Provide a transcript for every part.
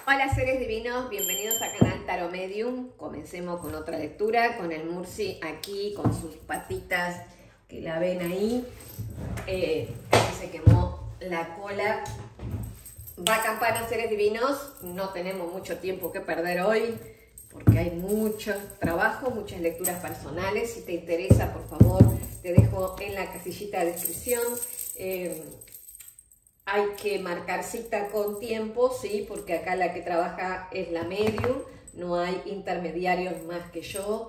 Hola seres divinos, bienvenidos a Canal Tarot Medium. Comencemos con otra lectura, con el Murci aquí, con sus patitas que la ven ahí. Se quemó la cola. Va campana, seres divinos. No tenemos mucho tiempo que perder hoy, porque hay mucho trabajo, muchas lecturas personales. Si te interesa, por favor, te dejo en la casillita de descripción. Hay que marcar cita con tiempo, sí, porque acá la que trabaja es la medium, no hay intermediarios más que yo.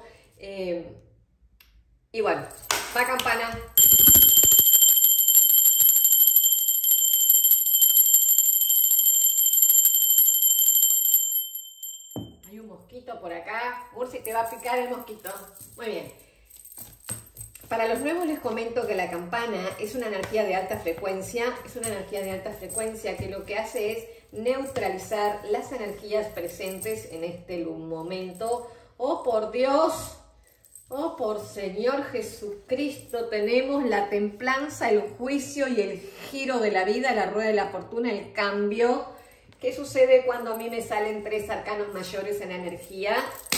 Y bueno, va campana. Hay un mosquito por acá. Murci, te va a picar el mosquito. Muy bien. Para los nuevos les comento que la campana es una energía de alta frecuencia, que lo que hace es neutralizar las energías presentes en este momento. ¡Oh, por Dios! ¡Oh, por Señor Jesucristo! Tenemos la templanza, el juicio y el giro de la vida, la rueda de la fortuna, el cambio. ¿Qué sucede cuando a mí me salen 3 arcanos mayores en energía?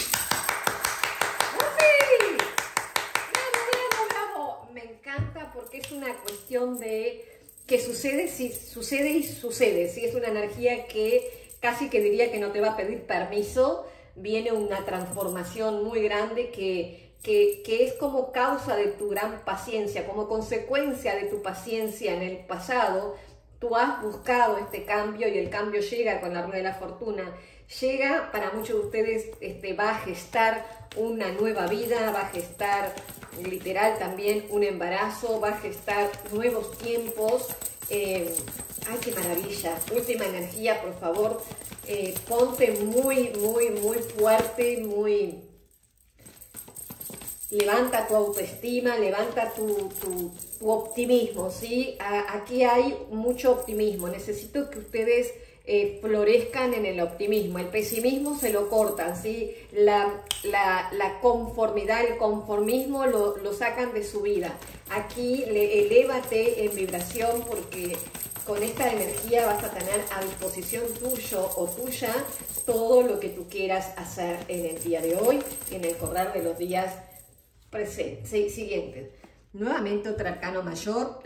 Porque es una cuestión de que sucede, si sucede y sucede, ¿sí? Es una energía que casi que diría que no te va a pedir permiso. Viene una transformación muy grande que es como causa de tu gran paciencia, como consecuencia de tu paciencia en el pasado. Tú has buscado este cambio y el cambio llega con la rueda de la fortuna. Llega, para muchos de ustedes va a gestar una nueva vida, va a gestar literal también un embarazo, va a gestar nuevos tiempos. ¡Ay, qué maravilla! Última energía, por favor. Ponte muy fuerte, muy... Levanta tu autoestima, levanta tu optimismo, ¿sí? Aquí hay mucho optimismo. Necesito que ustedes florezcan en el optimismo. El pesimismo se lo cortan, ¿sí? La conformidad, el conformismo lo sacan de su vida. Aquí elévate en vibración, porque con esta energía vas a tener a disposición tuyo o tuya todo lo que tú quieras hacer en el día de hoy, en el correr de los días siguientes. Nuevamente otro arcano mayor,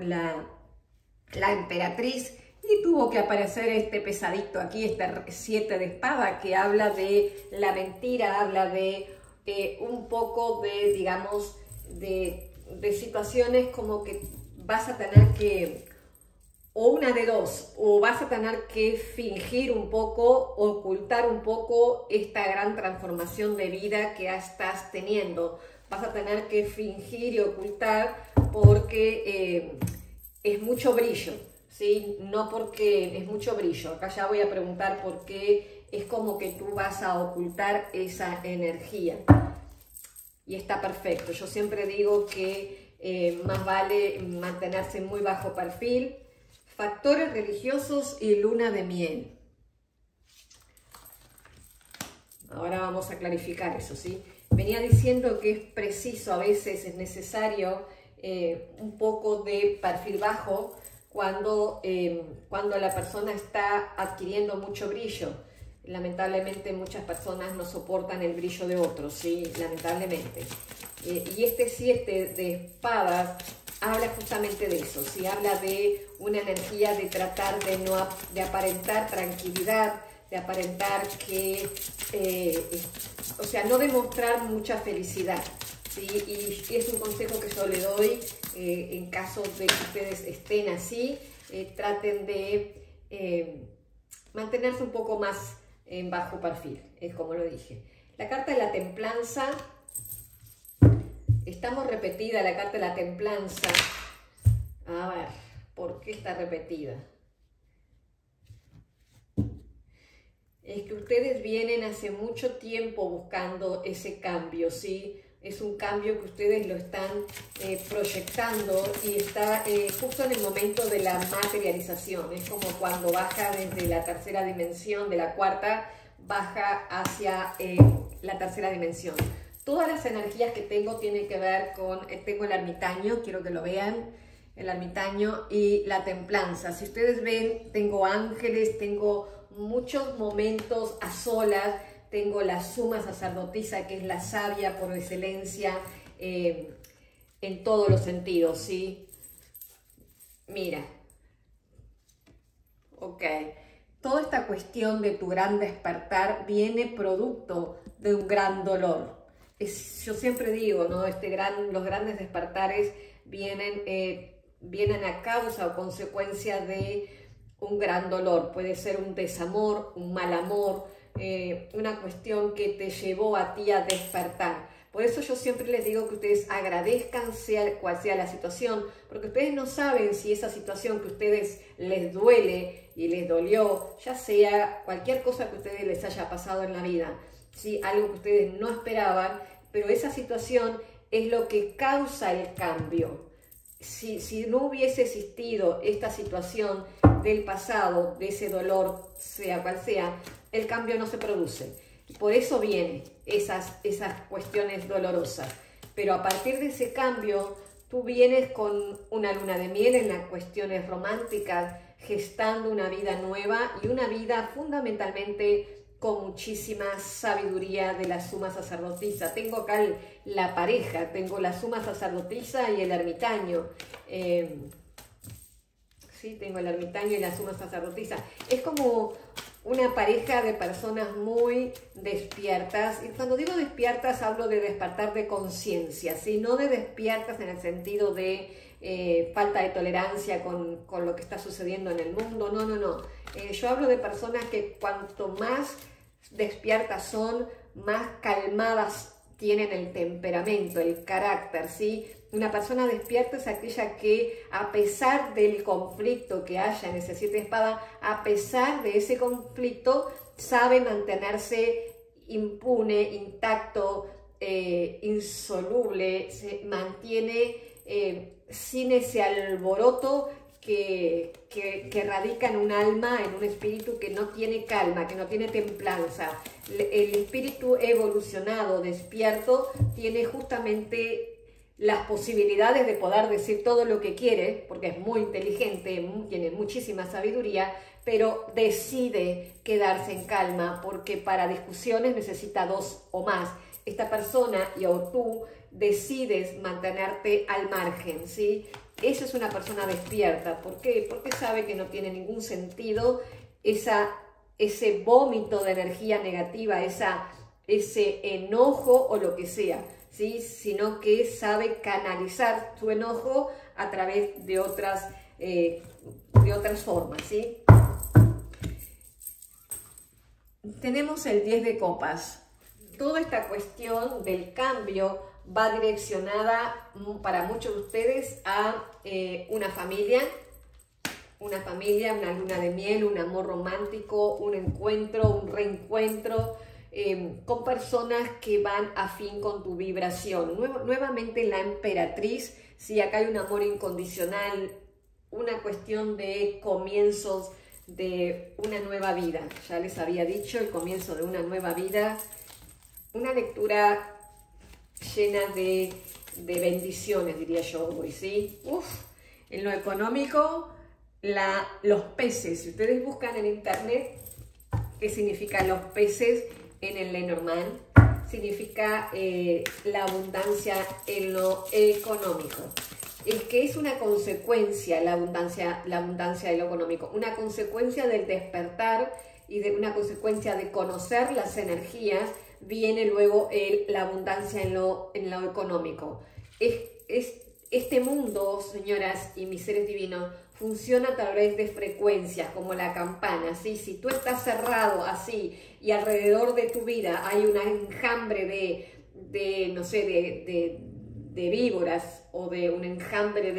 la emperatriz. Y tuvo que aparecer este pesadito aquí, este 7 de espada, que habla de la mentira, habla de un poco de, digamos, de situaciones como que vas a tener que, o una de dos, o vas a tener que fingir un poco, ocultar un poco esta gran transformación de vida que estás teniendo. Vas a tener que fingir y ocultar porque es mucho brillo. ¿Sí? No porque es mucho brillo. Acá ya voy a preguntar por qué es como que tú vas a ocultar esa energía. Y está perfecto. Yo siempre digo que más vale mantenerse muy bajo perfil. Factores religiosos y luna de miel. Ahora vamos a clarificar eso, ¿sí? Venía diciendo que es preciso, a veces es necesario un poco de perfil bajo, cuando la persona está adquiriendo mucho brillo. Lamentablemente muchas personas no soportan el brillo de otros, ¿sí? Lamentablemente. Y este 7 de espadas habla justamente de eso, ¿sí? Habla de una energía de tratar de aparentar tranquilidad, de aparentar que, o sea, no demostrar mucha felicidad. ¿Sí? Y es un consejo que yo le doy en caso de que ustedes estén así. Traten de mantenerse un poco más en bajo perfil, es como lo dije. La carta de la templanza, estamos repetida la carta de la templanza. A ver, ¿por qué está repetida? Es que ustedes vienen hace mucho tiempo buscando ese cambio, ¿sí? Es un cambio que ustedes lo están proyectando y está justo en el momento de la materialización. Es como cuando baja desde la tercera dimensión, de la cuarta, baja hacia la tercera dimensión. Todas las energías que tengo tienen que ver con, tengo el ermitaño, quiero que lo vean, el ermitaño y la templanza. Si ustedes ven, tengo ángeles, tengo muchos momentos a solas. Tengo la suma sacerdotisa, que es la sabia por excelencia en todos los sentidos, ¿sí? Mira, ok, toda esta cuestión de tu gran despertar viene producto de un gran dolor. Yo siempre digo, ¿no? Los grandes despertares vienen a causa o consecuencia de un gran dolor. Puede ser un desamor, un mal amor, una cuestión que te llevó a ti a despertar. Por eso yo siempre les digo que ustedes agradezcan sea cual sea la situación, porque ustedes no saben si esa situación que a ustedes les duele y les dolió, ya sea cualquier cosa que a ustedes les haya pasado en la vida, ¿sí? Algo que ustedes no esperaban, pero esa situación es lo que causa el cambio. Si no hubiese existido esta situación del pasado, de ese dolor, sea cual sea, el cambio no se produce. Por eso vienen esas cuestiones dolorosas. Pero a partir de ese cambio, tú vienes con una luna de miel en las cuestiones románticas, gestando una vida nueva y una vida fundamentalmente con muchísima sabiduría de la suma sacerdotisa. Tengo acá la pareja, tengo la suma sacerdotisa y el ermitaño. Sí, tengo el ermitaño y la suma sacerdotisa. Es como una pareja de personas muy despiertas. Y cuando digo despiertas, hablo de despertar de conciencia, ¿sí? No de despiertas en el sentido de falta de tolerancia con lo que está sucediendo en el mundo. No, no, no. Yo hablo de personas que cuanto más despiertas son, más calmadas tienen el temperamento, el carácter, ¿sí? Una persona despierta es aquella que, a pesar del conflicto que haya en ese 7 de espada, a pesar de ese conflicto, sabe mantenerse impune, intacto, insoluble, se mantiene sin ese alboroto que radica en un alma, en un espíritu que no tiene calma, que no tiene templanza. El espíritu evolucionado, despierto, tiene justamente las posibilidades de poder decir todo lo que quiere, porque es muy inteligente, tiene muchísima sabiduría, pero decide quedarse en calma, porque para discusiones necesita 2 o más. Esta persona o tú decides mantenerte al margen, ¿sí? Esa es una persona despierta. ¿Por qué? Porque sabe que no tiene ningún sentido ese vómito de energía negativa, ese enojo o lo que sea, ¿sí? Sino que sabe canalizar su enojo a través de otras formas, ¿sí? Tenemos el 10 de copas. Toda esta cuestión del cambio va direccionada para muchos de ustedes a una familia, una luna de miel, un amor romántico, un encuentro, un reencuentro con personas que van afín con tu vibración. Nuevamente la emperatriz, sí, acá hay un amor incondicional, una cuestión de comienzos de una nueva vida. Ya les había dicho, el comienzo de una nueva vida, una lectura llena de bendiciones, diría yo hoy, ¿sí? En lo económico, los peces. Si ustedes buscan en internet qué significan los peces en el Lenormand, significa la abundancia en lo económico. Es que es una consecuencia la abundancia de lo económico, una consecuencia del despertar y de una consecuencia de conocer las energías. Viene luego la abundancia en lo económico. Este mundo, señoras y mis seres divinos, funciona a través de frecuencias como la campana, ¿sí? Si tú estás cerrado así y alrededor de tu vida hay un enjambre de víboras o de un enjambre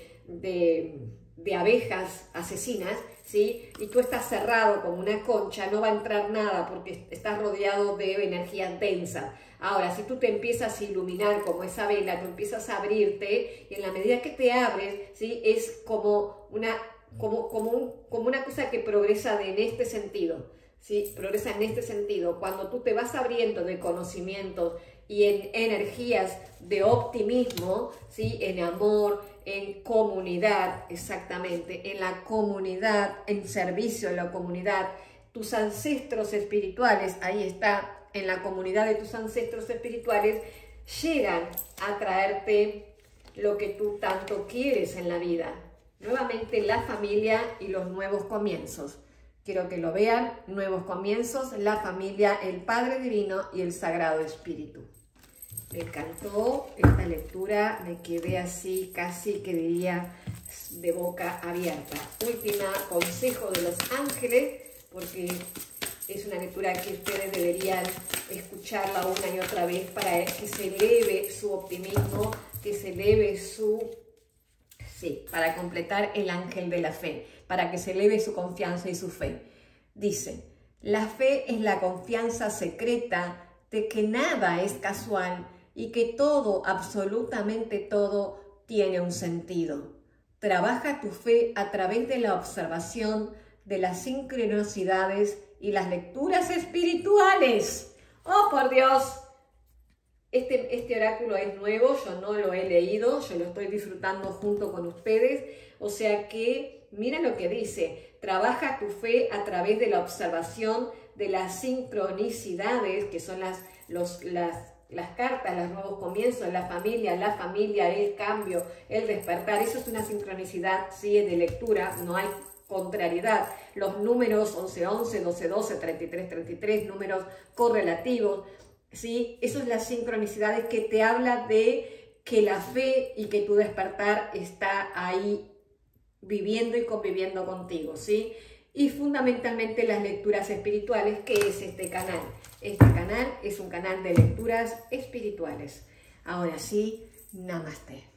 de abejas asesinas, ¿sí? Y tú estás cerrado como una concha, no va a entrar nada porque estás rodeado de energía densa. Ahora, si tú te empiezas a iluminar como esa vela, tú empiezas a abrirte, y en la medida que te abres, ¿sí? Es como una cosa que progresa en este sentido, ¿sí? Progresa en este sentido. Cuando tú te vas abriendo de conocimientos y en energías de optimismo, ¿sí? En amor, en comunidad, exactamente, en la comunidad, en servicio a la comunidad, tus ancestros espirituales, ahí está, en la comunidad de tus ancestros espirituales, llegan a traerte lo que tú tanto quieres en la vida. Nuevamente la familia y los nuevos comienzos. Quiero que lo vean, nuevos comienzos, la familia, el Padre Divino y el Sagrado Espíritu. Me encantó esta lectura, me quedé así, casi que diría de boca abierta. Última consejo de los ángeles, porque es una lectura que ustedes deberían escucharla una y otra vez para que se eleve su optimismo, que se eleve para completar el ángel de la fe, para que se eleve su confianza y su fe. Dice, la fe es la confianza secreta de que nada es casual y que todo, absolutamente todo, tiene un sentido. Trabaja tu fe a través de la observación de las sincronicidades y las lecturas espirituales. ¡Oh, por Dios! Este oráculo es nuevo, yo no lo he leído, yo lo estoy disfrutando junto con ustedes. O sea que, mira lo que dice, trabaja tu fe a través de la observación de las sincronicidades, que son las cartas, los nuevos comienzos, la familia, el cambio, el despertar. Eso es una sincronicidad, sí, es de lectura, no hay contrariedad. Los números 11-11, 12-12, 33-33, números correlativos, ¿sí? Eso es las sincronicidades que te habla de que la fe y que tu despertar está ahí viviendo y conviviendo contigo, ¿sí? Y fundamentalmente las lecturas espirituales, que es este canal. Este canal es un canal de lecturas espirituales. Ahora sí, namaste.